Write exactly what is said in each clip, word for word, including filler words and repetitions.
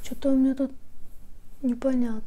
Что-то у меня тут непонятно.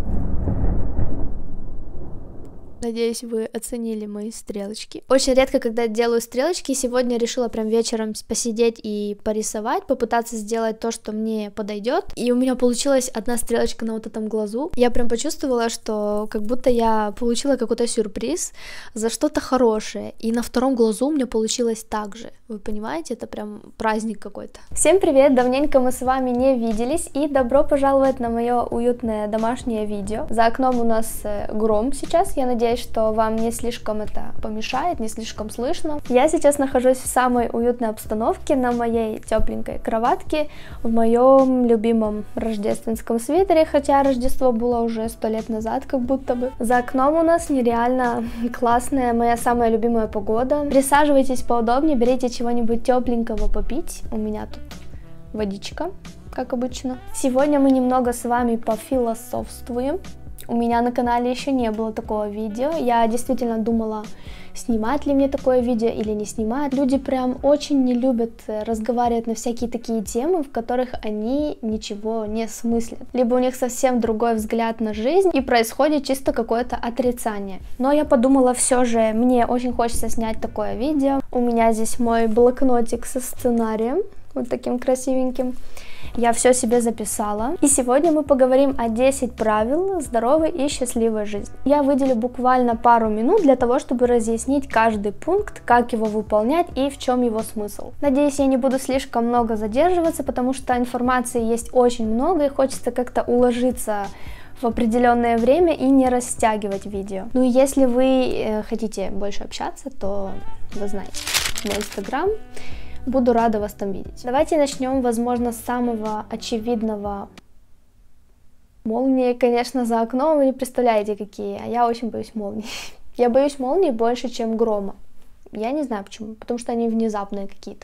Надеюсь, вы оценили мои стрелочки. Очень редко, когда делаю стрелочки, сегодня решила прям вечером посидеть и порисовать, попытаться сделать то, что мне подойдет. И у меня получилась одна стрелочка на вот этом глазу. Я прям почувствовала, что как будто я получила какой-то сюрприз за что-то хорошее. И на втором глазу у меня получилось так же. Вы понимаете, это прям праздник какой-то. Всем привет! Давненько мы с вами не виделись, и добро пожаловать на мое уютное домашнее видео. За окном у нас гром сейчас, я надеюсь, что вам не слишком это помешает, не слишком слышно. Я сейчас нахожусь в самой уютной обстановке на моей тепленькой кроватке, в моем любимом рождественском свитере, хотя Рождество было уже сто лет назад, как будто бы. За окном у нас нереально классная, моя самая любимая погода. Присаживайтесь поудобнее, берите чего-нибудь тепленького попить. У меня тут водичка, как обычно. Сегодня мы немного с вами пофилософствуем. У меня на канале еще не было такого видео. Я действительно думала, снимать ли мне такое видео или не снимать. Люди прям очень не любят разговаривать на всякие такие темы, в которых они ничего не смыслят. Либо у них совсем другой взгляд на жизнь, и происходит чисто какое-то отрицание. Но я подумала, все же мне очень хочется снять такое видео. У меня здесь мой блокнотик со сценарием, вот таким красивеньким. Я все себе записала. И сегодня мы поговорим о десяти правил здоровой и счастливой жизни. Я выделю буквально пару минут для того, чтобы разъяснить каждый пункт, как его выполнять и в чем его смысл. Надеюсь, я не буду слишком много задерживаться, потому что информации есть очень много, и хочется как-то уложиться в определенное время и не растягивать видео. Ну и если вы э, хотите больше общаться, то вы знаете мой инстаграм. Буду рада вас там видеть. Давайте начнем, возможно, с самого очевидного. Молнии, конечно, за окном, вы не представляете, какие. А я очень боюсь молний. Я боюсь молний больше, чем грома. Я не знаю почему, потому что они внезапные какие-то.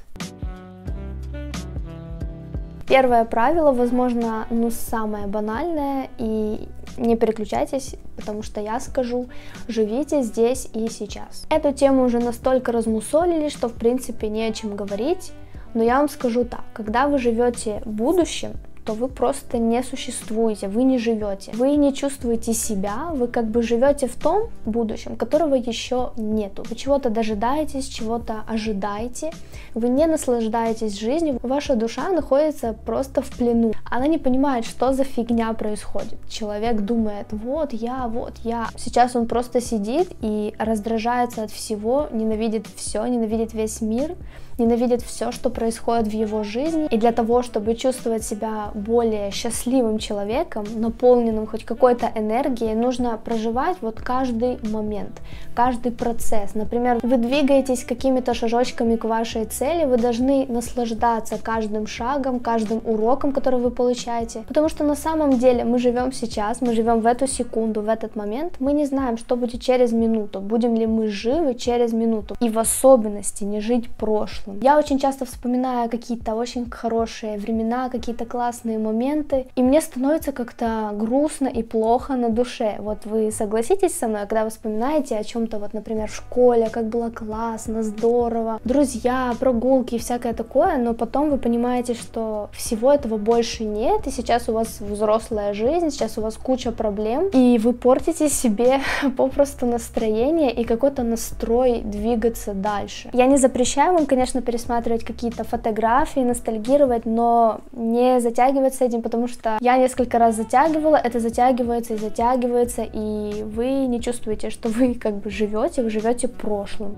Первое правило, возможно, ну, самое банальное, и не переключайтесь, потому что я скажу: живите здесь и сейчас. Эту тему уже настолько размусолили, что в принципе не о чем говорить, но я вам скажу так: когда вы живете будущим, то вы просто не существуете, вы не живете, вы не чувствуете себя, вы как бы живете в том будущем, которого еще нету. Вы чего-то дожидаетесь, чего-то ожидаете, вы не наслаждаетесь жизнью, ваша душа находится просто в плену. Она не понимает, что за фигня происходит. Человек думает: вот я, вот я. Сейчас он просто сидит и раздражается от всего, ненавидит все, ненавидит весь мир, ненавидит все, что происходит в его жизни. И для того, чтобы чувствовать себя более счастливым человеком, наполненным хоть какой-то энергией, нужно проживать вот каждый момент, каждый процесс. Например, вы двигаетесь какими-то шажочками к вашей цели, вы должны наслаждаться каждым шагом, каждым уроком, который вы получаете. Потому что на самом деле мы живем сейчас, мы живем в эту секунду, в этот момент. Мы не знаем, что будет через минуту, будем ли мы живы через минуту. И в особенности не жить прошлым. Я очень часто вспоминаю какие-то очень хорошие времена, какие-то классные моменты, и мне становится как-то грустно и плохо на душе. Вот вы согласитесь со мной, когда вы вспоминаете о чем-то, вот, например, в школе, как было классно, здорово, друзья, прогулки и всякое такое, но потом вы понимаете, что всего этого больше нет, и сейчас у вас взрослая жизнь, сейчас у вас куча проблем, и вы портите себе попросту настроение и какой-то настрой двигаться дальше. Я не запрещаю вам, конечно, пересматривать какие-то фотографии, ностальгировать, но не затягивать с этим, потому что я несколько раз затягивала, это затягивается и затягивается, и вы не чувствуете, что вы как бы живете, вы живете прошлым.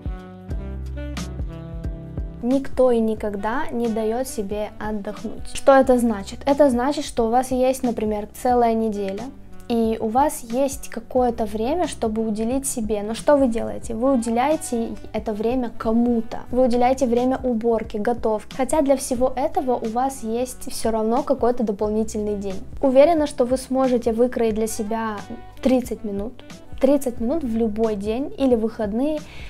Никто и никогда не дает себе отдохнуть. Что это значит? Это значит, что у вас есть, например, целая неделя, и у вас есть какое-то время, чтобы уделить себе. Но что вы делаете? Вы уделяете это время кому-то. Вы уделяете время уборке, готовке. Хотя для всего этого у вас есть все равно какой-то дополнительный день. Уверена, что вы сможете выкроить для себя тридцать минут. тридцать минут в любой день или выходные.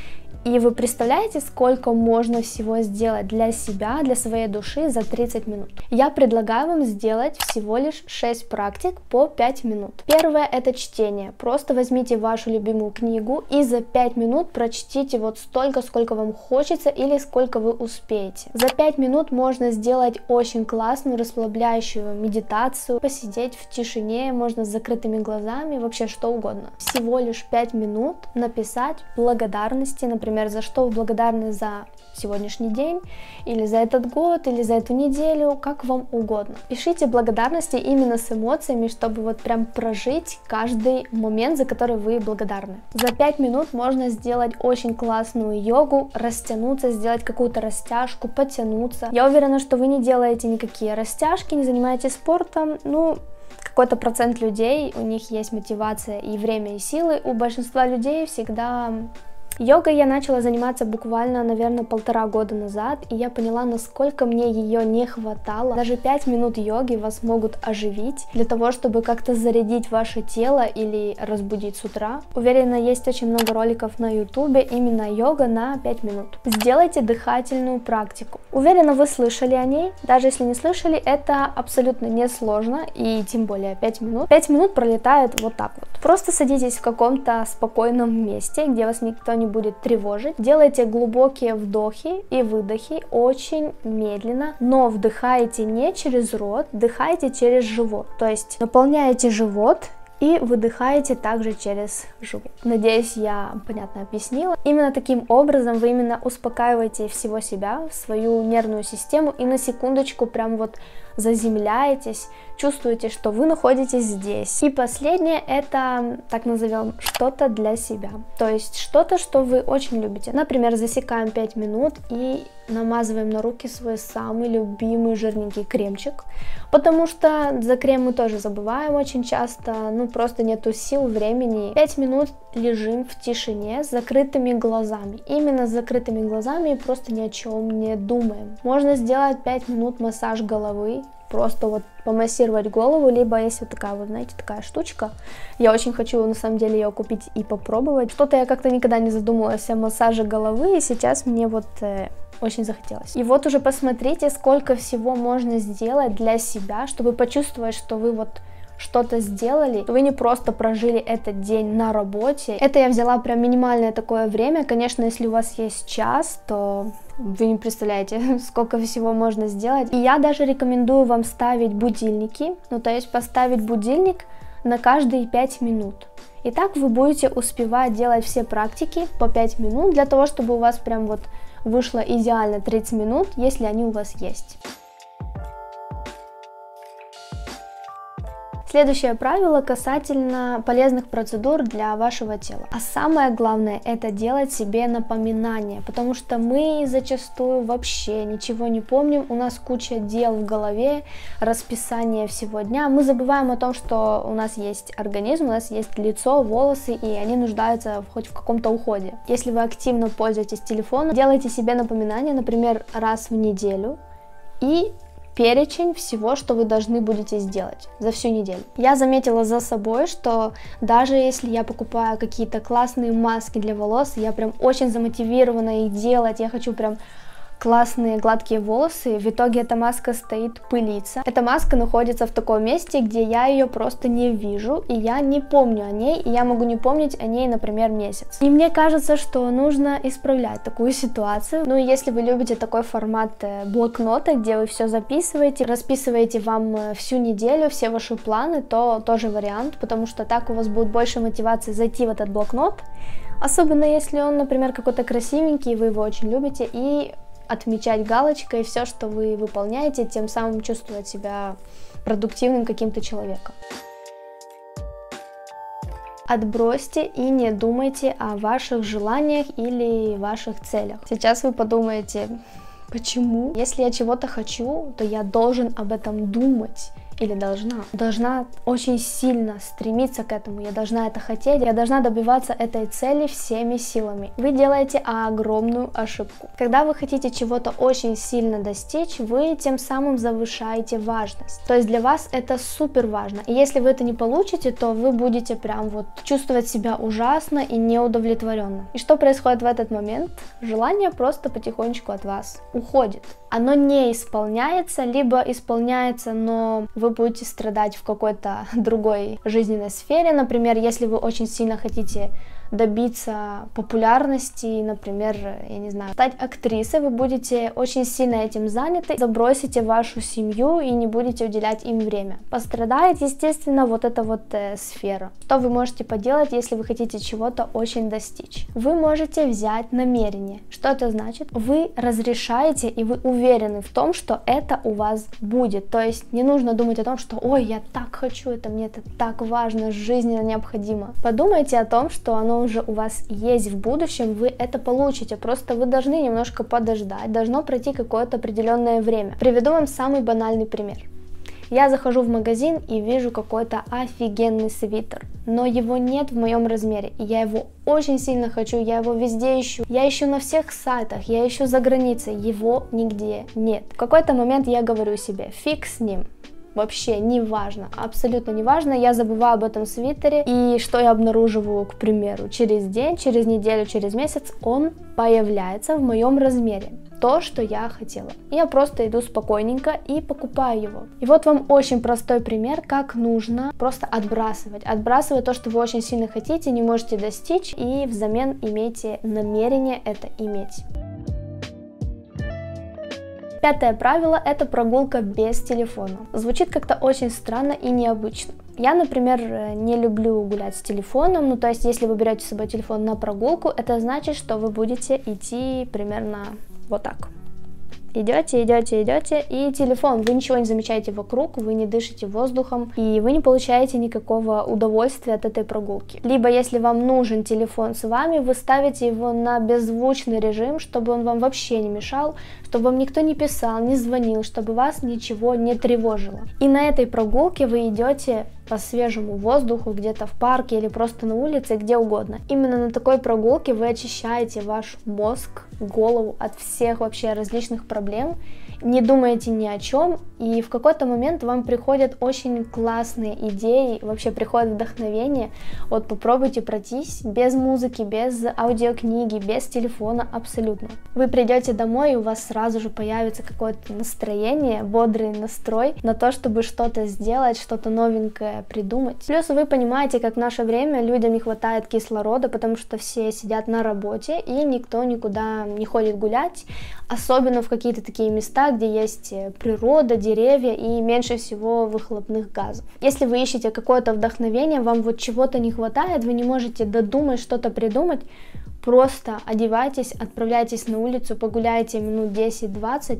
И вы представляете, сколько можно всего сделать для себя, для своей души за тридцать минут? Я предлагаю вам сделать всего лишь шесть практик по пять минут. Первое — это чтение. Просто возьмите вашу любимую книгу и за пять минут прочтите вот столько, сколько вам хочется или сколько вы успеете. За пять минут можно сделать очень классную расслабляющую медитацию, посидеть в тишине, можно с закрытыми глазами, вообще что угодно. Всего лишь пять минут написать благодарности, например, за что вы благодарны за сегодняшний день, или за этот год, или за эту неделю, как вам угодно. Пишите благодарности именно с эмоциями, чтобы вот прям прожить каждый момент, за который вы благодарны. За пять минут можно сделать очень классную йогу, растянуться, сделать какую-то растяжку, потянуться. Я уверена, что вы не делаете никакие растяжки, не занимаетесь спортом, ну, какой-то процент людей, у них есть мотивация и время, и силы, у большинства людей всегда... Йогой я начала заниматься буквально, наверное, полтора года назад, и я поняла, насколько мне ее не хватало. Даже пять минут йоги вас могут оживить для того, чтобы как-то зарядить ваше тело или разбудить с утра. Уверена, есть очень много роликов на ютубе, именно йога на пять минут. Сделайте дыхательную практику. Уверена, вы слышали о ней. Даже если не слышали, это абсолютно несложно, и тем более пять минут. пять минут пролетает вот так вот. Просто садитесь в каком-то спокойном месте, где вас никто не будет тревожить. Делайте глубокие вдохи и выдохи очень медленно, но вдыхайте не через рот, вдыхайте через живот. То есть наполняете живот и выдыхаете также через живот. Надеюсь, я понятно объяснила. Именно таким образом вы именно успокаиваете всего себя, свою нервную систему, и на секундочку прям вот заземляетесь, чувствуете, что вы находитесь здесь. И последнее — это, так назовем, что-то для себя. То есть что-то, что вы очень любите. Например, засекаем пять минут и намазываем на руки свой самый любимый жирненький кремчик, потому что за крем мы тоже забываем очень часто, ну просто нету сил, времени. пять минут лежим в тишине с закрытыми глазами. Именно с закрытыми глазами и просто ни о чем не думаем. Можно сделать пять минут массаж головы, просто вот помассировать голову, либо есть вот такая вот, знаете, такая штучка. Я очень хочу, на самом деле, ее купить и попробовать. Что-то я как-то никогда не задумывалась о массаже головы, и сейчас мне вот э, очень захотелось. И вот уже посмотрите, сколько всего можно сделать для себя, чтобы почувствовать, что вы вот что-то сделали, вы не просто прожили этот день на работе. Это я взяла прям минимальное такое время. Конечно, если у вас есть час, то вы не представляете, сколько всего можно сделать. И я даже рекомендую вам ставить будильники, ну то есть поставить будильник на каждые пять минут. И так вы будете успевать делать все практики по пять минут, для того, чтобы у вас прям вот вышло идеально тридцать минут, если они у вас есть. Следующее правило касательно полезных процедур для вашего тела. А самое главное — это делать себе напоминания, потому что мы зачастую вообще ничего не помним, у нас куча дел в голове, расписание всего дня, мы забываем о том, что у нас есть организм, у нас есть лицо, волосы, и они нуждаются хоть в каком-то уходе. Если вы активно пользуетесь телефоном, делайте себе напоминания, например, раз в неделю, и перечень всего, что вы должны будете сделать за всю неделю. Я заметила за собой, что даже если я покупаю какие-то классные маски для волос, я прям очень замотивирована их делать, я хочу прям классные гладкие волосы, в итоге эта маска стоит пылиться. Эта маска находится в таком месте, где я ее просто не вижу, и я не помню о ней, и я могу не помнить о ней, например, месяц. И мне кажется, что нужно исправлять такую ситуацию. Ну и если вы любите такой формат блокнота, где вы все записываете, расписываете вам всю неделю, все ваши планы, то тоже вариант, потому что так у вас будет больше мотивации зайти в этот блокнот, особенно если он, например, какой-то красивенький, вы его очень любите, и отмечать галочкой все, что вы выполняете, тем самым чувствовать себя продуктивным каким-то человеком. Отбросьте и не думайте о ваших желаниях или ваших целях. Сейчас вы подумаете, почему? Если я чего-то хочу, то я должен об этом думать или должна, должна очень сильно стремиться к этому, я должна это хотеть, я должна добиваться этой цели всеми силами. Вы делаете огромную ошибку. Когда вы хотите чего-то очень сильно достичь, вы тем самым завышаете важность. То есть для вас это супер важно. И если вы это не получите, то вы будете прям вот чувствовать себя ужасно и неудовлетворенно. И что происходит в этот момент? Желание просто потихонечку от вас уходит. Оно не исполняется, либо исполняется, но вы будете страдать в какой-то другой жизненной сфере. Например, если вы очень сильно хотите добиться популярности, например, я не знаю, стать актрисой, вы будете очень сильно этим заняты, забросите вашу семью и не будете уделять им время. Пострадает, естественно, вот эта вот э, сфера. Что вы можете поделать, если вы хотите чего-то очень достичь? Вы можете взять намерение. Что это значит? Вы разрешаете и вы уверены в том, что это у вас будет. То есть не нужно думать о том, что ой, я так хочу, это мне это так важно, жизненно необходимо. Подумайте о том, что оно уже у вас есть в будущем, вы это получите, просто вы должны немножко подождать, должно пройти какое-то определенное время. Приведу вам самый банальный пример. Я захожу в магазин и вижу какой-то офигенный свитер, но его нет в моем размере, и я его очень сильно хочу, я его везде ищу, я ищу на всех сайтах, я ищу за границей, его нигде нет. В какой-то момент я говорю себе, фиг с ним. Вообще не важно, абсолютно не важно, я забываю об этом свитере, и что я обнаруживаю, к примеру, через день, через неделю, через месяц он появляется в моем размере, то, что я хотела. Я просто иду спокойненько и покупаю его. И вот вам очень простой пример, как нужно просто отбрасывать, отбрасывать то, что вы очень сильно хотите, не можете достичь, и взамен имейте намерение это иметь. Пятое правило – это прогулка без телефона. Звучит как-то очень странно и необычно. Я, например, не люблю гулять с телефоном, ну то есть если вы берете с собой телефон на прогулку, это значит, что вы будете идти примерно вот так. Идете, идете, идете, и телефон, вы ничего не замечаете вокруг, вы не дышите воздухом, и вы не получаете никакого удовольствия от этой прогулки. Либо, если вам нужен телефон с вами, вы ставите его на беззвучный режим, чтобы он вам вообще не мешал, чтобы вам никто не писал, не звонил, чтобы вас ничего не тревожило. И на этой прогулке вы идете по свежему воздуху, где-то в парке или просто на улице, где угодно. Именно на такой прогулке вы очищаете ваш мозг, голову от всех вообще различных проблем, не думаете ни о чем, и в какой-то момент вам приходят очень классные идеи, вообще приходит вдохновение. Вот попробуйте пройтись без музыки, без аудиокниги, без телефона абсолютно. Вы придете домой, и у вас сразу же появится какое-то настроение, бодрый настрой на то, чтобы что-то сделать, что-то новенькое придумать. Плюс вы понимаете, как в наше время людям не хватает кислорода, потому что все сидят на работе, и никто никуда не ходит гулять, особенно в какие-то такие места, где есть природа, деревья и меньше всего выхлопных газов. Если вы ищете какое-то вдохновение, вам вот чего-то не хватает, вы не можете додумать, что-то придумать, просто одевайтесь, отправляйтесь на улицу, погуляйте минут десять-двадцать,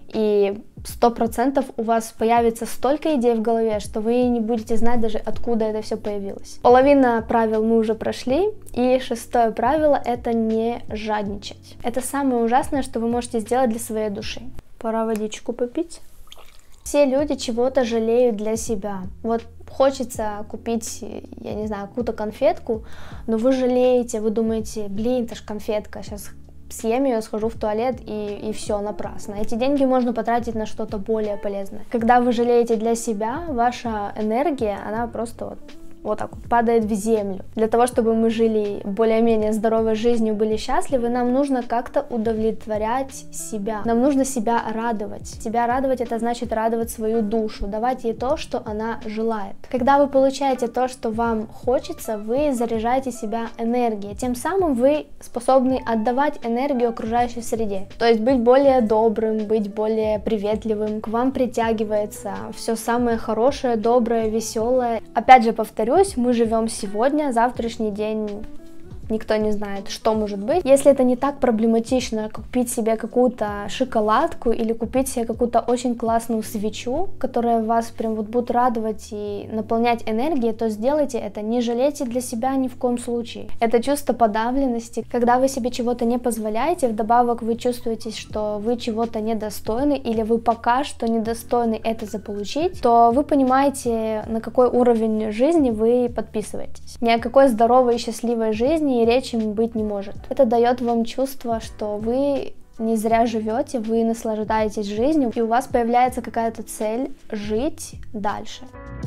и сто процентов у вас появится столько идей в голове, что вы не будете знать даже, откуда это все появилось. Половина правил мы уже прошли, и шестое правило – это не жадничать. Это самое ужасное, что вы можете сделать для своей души. Пора водичку попить. Все люди чего-то жалеют для себя. Вот хочется купить, я не знаю, какую-то конфетку, но вы жалеете, вы думаете, блин, это ж конфетка, сейчас съем ее, схожу в туалет и, и все, напрасно. Эти деньги можно потратить на что-то более полезное. Когда вы жалеете для себя, ваша энергия, она просто вот, вот так вот падает в землю. Для того, чтобы мы жили более-менее здоровой жизнью, были счастливы, нам нужно как-то удовлетворять себя. Нам нужно себя радовать. Себя радовать — это значит радовать свою душу, давать ей то, что она желает. Когда вы получаете то, что вам хочется, вы заряжаете себя энергией. Тем самым вы способны отдавать энергию окружающей среде. То есть быть более добрым, быть более приветливым. К вам притягивается все самое хорошее, доброе, веселое. Опять же, повторюсь, мы живем сегодня, завтрашний день никто не знает, что может быть. Если это не так проблематично, купить себе какую-то шоколадку или купить себе какую-то очень классную свечу, которая вас прям вот будет радовать и наполнять энергией, то сделайте это. Не жалейте для себя ни в коем случае. Это чувство подавленности, когда вы себе чего-то не позволяете, вдобавок вы чувствуете, что вы чего-то недостойны или вы пока что недостойны это заполучить, то вы понимаете, на какой уровень жизни вы подписываетесь. Ни о какой здоровой и счастливой жизни и речи быть не может. Это дает вам чувство, что вы не зря живете, вы наслаждаетесь жизнью, и у вас появляется какая-то цель жить дальше.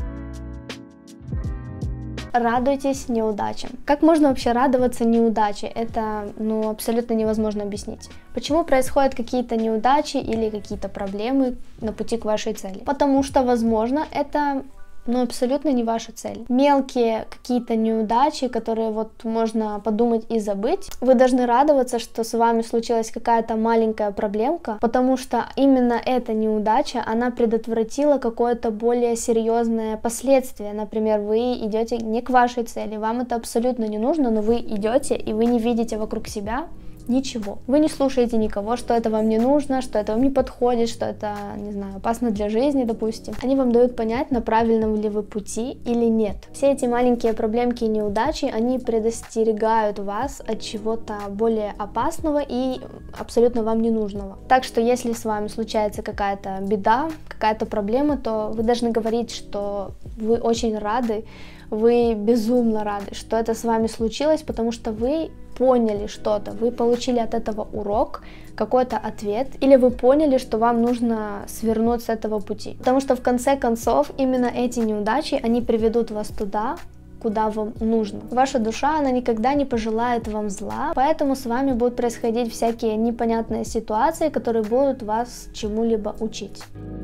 Радуйтесь неудачам. Как можно вообще радоваться неудаче? Это, ну, абсолютно невозможно объяснить. Почему происходят какие-то неудачи или какие-то проблемы на пути к вашей цели? Потому что, возможно, это... но абсолютно не ваша цель. Мелкие какие-то неудачи, которые вот можно подумать и забыть, вы должны радоваться, что с вами случилась какая-то маленькая проблемка, потому что именно эта неудача, она предотвратила какое-то более серьезное последствие. Например, вы идете не к вашей цели, вам это абсолютно не нужно, но вы идете и вы не видите вокруг себя ничего. Вы не слушаете никого, что это вам не нужно, что это вам не подходит, что это, не знаю, опасно для жизни, допустим. Они вам дают понять, на правильном ли вы пути или нет. Все эти маленькие проблемки и неудачи, они предостерегают вас от чего-то более опасного и абсолютно вам не нужного. Так что, если с вами случается какая-то беда, какая-то проблема, то вы должны говорить, что вы очень рады, вы безумно рады, что это с вами случилось, потому что вы поняли что-то, вы получили от этого урок, какой-то ответ, или вы поняли, что вам нужно свернуть с этого пути. Потому что в конце концов именно эти неудачи, они приведут вас туда, куда вам нужно. Ваша душа, она никогда не пожелает вам зла, поэтому с вами будут происходить всякие непонятные ситуации, которые будут вас чему-либо учить.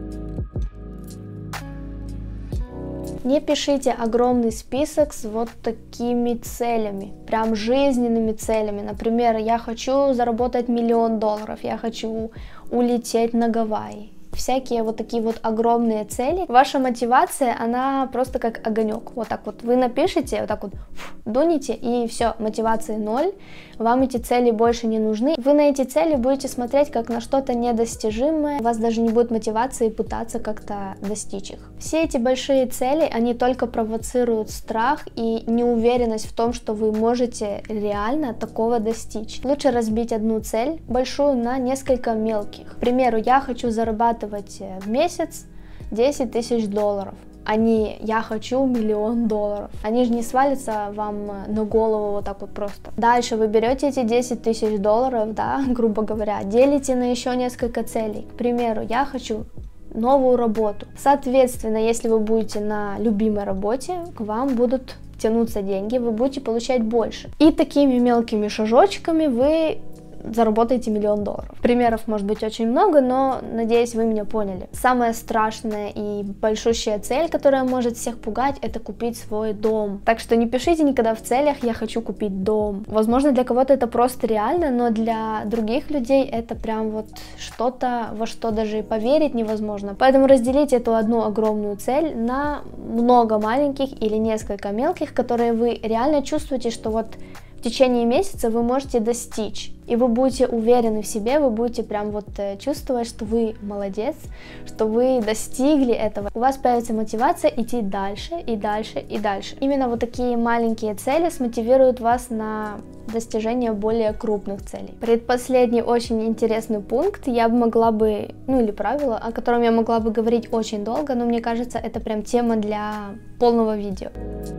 Не пишите огромный список с вот такими целями, прям жизненными целями. Например, я хочу заработать миллион долларов, я хочу улететь на Гавайи. Всякие вот такие вот огромные цели. Ваша мотивация, она просто как огонек. Вот так вот вы напишите, вот так вот дуните, и все, мотивации ноль. Вам эти цели больше не нужны. Вы на эти цели будете смотреть как на что-то недостижимое. У вас даже не будет мотивации пытаться как-то достичь их. Все эти большие цели, они только провоцируют страх и неуверенность в том, что вы можете реально такого достичь. Лучше разбить одну цель большую на несколько мелких. К примеру, я хочу зарабатывать в месяц десять тысяч долларов, а не я хочу миллион долларов. Они же не свалятся вам на голову вот так вот просто. Дальше вы берете эти десять тысяч долларов, да, грубо говоря, делите на еще несколько целей. К примеру, я хочу новую работу. Соответственно, если вы будете на любимой работе, к вам будут тянуться деньги, вы будете получать больше. И такими мелкими шажочками вы заработаете миллион долларов. Примеров может быть очень много, но надеюсь, вы меня поняли. Самая страшная и большущая цель, которая может всех пугать, это купить свой дом. Так что не пишите никогда в целях «я хочу купить дом». Возможно, для кого-то это просто реально, но для других людей это прям вот что-то, во что даже и поверить невозможно. Поэтому разделите эту одну огромную цель на много маленьких или несколько мелких, которые вы реально чувствуете, что вот в течение месяца вы можете достичь, и вы будете уверены в себе, вы будете прям вот чувствовать, что вы молодец, что вы достигли этого. У вас появится мотивация идти дальше и дальше и дальше. Именно вот такие маленькие цели смотивируют вас на достижение более крупных целей. Предпоследний очень интересный пункт, я бы могла бы, ну или правило, о котором я могла бы говорить очень долго, но мне кажется, это прям тема для полного видео.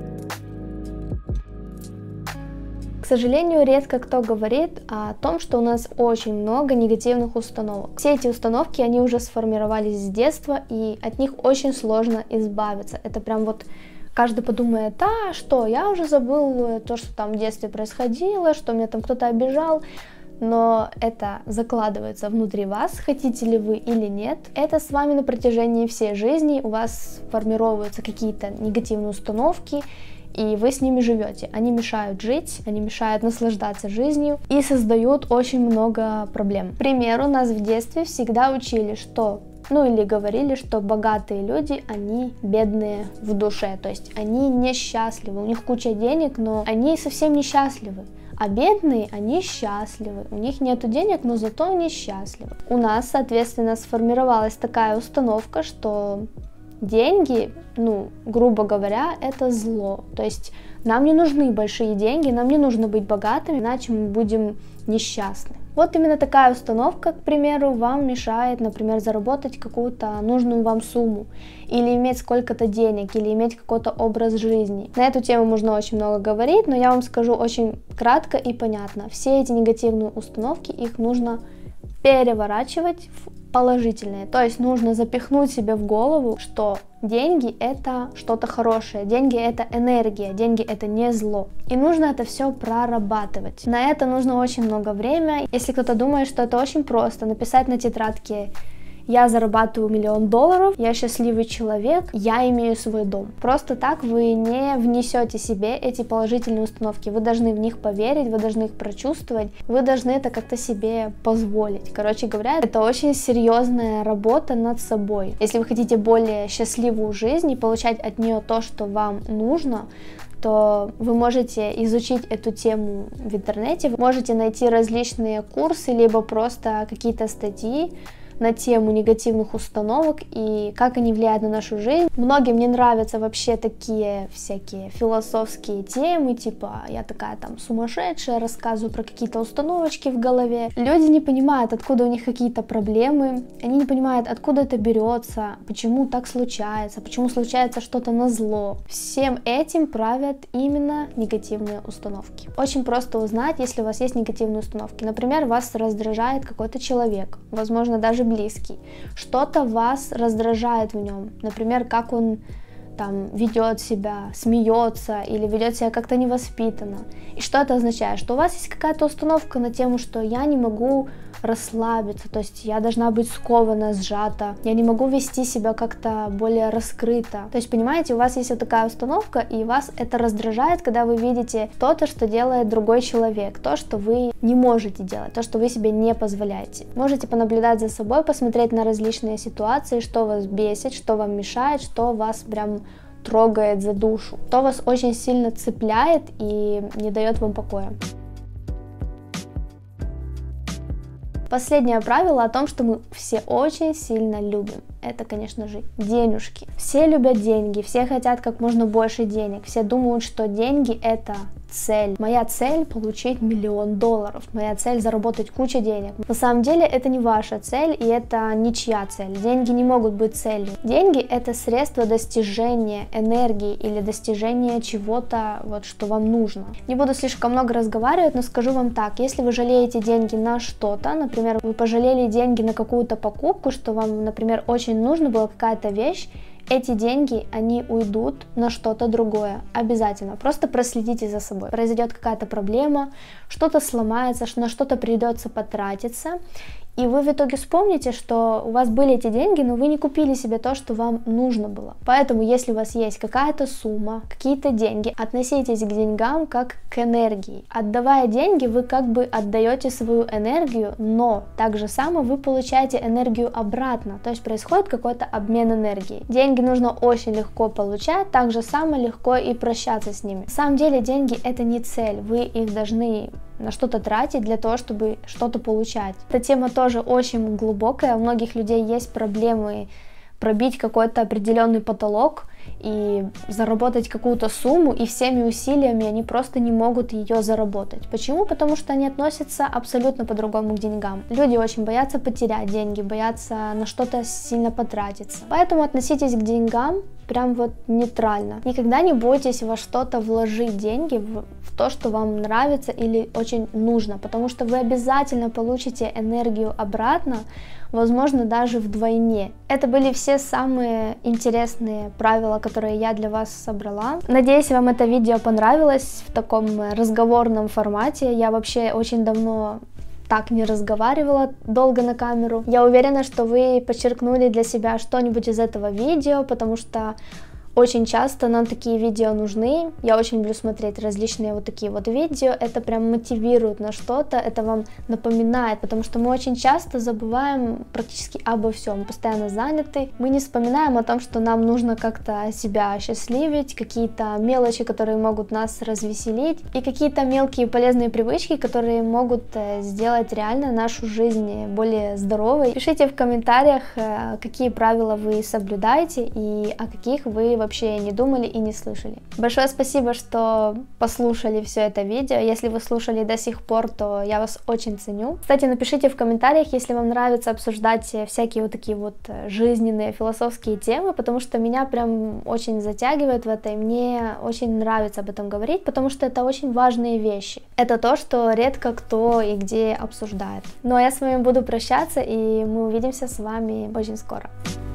К сожалению, редко кто говорит о том, что у нас очень много негативных установок. Все эти установки, они уже сформировались с детства, и от них очень сложно избавиться. Это прям вот каждый подумает: а что, я уже забыл то, что там в детстве происходило, что меня там кто-то обижал. Но это закладывается внутри вас, хотите ли вы или нет. Это с вами на протяжении всей жизни, у вас формируются какие-то негативные установки, и вы с ними живете. Они мешают жить, они мешают наслаждаться жизнью и создают очень много проблем. К примеру, нас в детстве всегда учили, что, ну или говорили, что богатые люди, они бедные в душе, то есть они несчастливы, у них куча денег, но они совсем несчастливы. А бедные, они счастливы, у них нету денег, но зато они счастливы. У нас, соответственно, сформировалась такая установка, что деньги, ну, грубо говоря, это зло. То есть нам не нужны большие деньги, нам не нужно быть богатыми, иначе мы будем несчастны. Вот именно такая установка, к примеру, вам мешает, например, заработать какую-то нужную вам сумму, или иметь сколько-то денег, или иметь какой-то образ жизни. На эту тему можно очень много говорить, но я вам скажу очень кратко и понятно. Все эти негативные установки, их нужно переворачивать в положительные. То есть нужно запихнуть себе в голову, что деньги это что-то хорошее, деньги это энергия, деньги это не зло. И нужно это все прорабатывать. На это нужно очень много времени. Если кто-то думает, что это очень просто, написать на тетрадке: я зарабатываю миллион долларов, я счастливый человек, я имею свой дом. Просто так вы не внесете себе эти положительные установки. Вы должны в них поверить, вы должны их прочувствовать, вы должны это как-то себе позволить. Короче говоря, это очень серьезная работа над собой. Если вы хотите более счастливую жизнь и получать от нее то, что вам нужно, то вы можете изучить эту тему в интернете, вы можете найти различные курсы, либо просто какие-то статьи на тему негативных установок и как они влияют на нашу жизнь. Многим не нравятся вообще такие всякие философские темы, типа я такая там сумасшедшая, рассказываю про какие-то установочки в голове. Люди не понимают, откуда у них какие-то проблемы, они не понимают, откуда это берется, почему так случается, почему случается что-то назло. Всем этим правят именно негативные установки. Очень просто узнать, если у вас есть негативные установки. Например, вас раздражает какой-то человек, возможно, даже близкий. Что-то вас раздражает в нем. Например, как он там ведет себя, смеется или ведет себя как-то невоспитанно. И что это означает? Что у вас есть какая-то установка на тему, что я не могу расслабиться, то есть я должна быть скована, сжата, я не могу вести себя как-то более раскрыто. То есть, понимаете, у вас есть вот такая установка, и вас это раздражает, когда вы видите то-то, что делает другой человек, то, что вы не можете делать, то, что вы себе не позволяете. Можете понаблюдать за собой, посмотреть на различные ситуации, что вас бесит, что вам мешает, что вас прям трогает за душу, что вас очень сильно цепляет и не дает вам покоя. Последнее правило о том, что мы все очень сильно любим. Это, конечно же, денежки. Все любят деньги, все хотят как можно больше денег. Все думают, что деньги это цель. Моя цель получить миллион долларов. Моя цель заработать кучу денег. На самом деле это не ваша цель и это ничья цель. Деньги не могут быть целью. Деньги это средство достижения энергии или достижения чего-то, вот, что вам нужно. Не буду слишком много разговаривать, но скажу вам так. Если вы жалеете деньги на что-то, например, вы пожалели деньги на какую-то покупку, что вам, например, очень нужно было какая-то вещь, эти деньги, они уйдут на что-то другое, обязательно. Просто проследите за собой. Произойдет какая-то проблема, что-то сломается, на что-то придется потратиться, и вы в итоге вспомните, что у вас были эти деньги, но вы не купили себе то, что вам нужно было. Поэтому, если у вас есть какая-то сумма, какие-то деньги, относитесь к деньгам как к энергии. Отдавая деньги, вы как бы отдаете свою энергию, но так же само вы получаете энергию обратно, то есть происходит какой-то обмен энергией. Деньги нужно очень легко получать, так же само легко и прощаться с ними. На самом деле деньги это не цель, вы их должны на что-то тратить для того, чтобы что-то получать. Эта тема тоже очень глубокая, у многих людей есть проблемы пробить какой-то определенный потолок и заработать какую-то сумму, и всеми усилиями они просто не могут ее заработать. Почему? Потому что они относятся абсолютно по-другому к деньгам. Люди очень боятся потерять деньги, боятся на что-то сильно потратиться. Поэтому относитесь к деньгам прям вот нейтрально. Никогда не бойтесь во что-то вложить деньги, в, в то, что вам нравится или очень нужно, потому что вы обязательно получите энергию обратно, возможно, даже вдвойне. Это были все самые интересные правила, которые я для вас собрала. Надеюсь, вам это видео понравилось в таком разговорном формате. Я вообще очень давно так не разговаривала долго на камеру. Я уверена, что вы подчеркнули для себя что-нибудь из этого видео, потому что Очень часто нам такие видео нужны. Я очень люблю смотреть различные вот такие вот видео. Это прям мотивирует на что-то, это вам напоминает, потому что мы очень часто забываем практически обо всем, постоянно заняты. Мы не вспоминаем о том, что нам нужно как-то себя осчастливить, какие-то мелочи, которые могут нас развеселить, и какие-то мелкие полезные привычки, которые могут сделать реально нашу жизнь более здоровой. Пишите в комментариях, какие правила вы соблюдаете и о каких вы вообще не думали и не слышали. Большое спасибо, что послушали все это видео. Если вы слушали до сих пор, то я вас очень ценю. Кстати, напишите в комментариях, если вам нравится обсуждать всякие вот такие вот жизненные, философские темы, потому что меня прям очень затягивает в это, и мне очень нравится об этом говорить, потому что это очень важные вещи. Это то, что редко кто и где обсуждает. Ну а я с вами буду прощаться, и мы увидимся с вами очень скоро.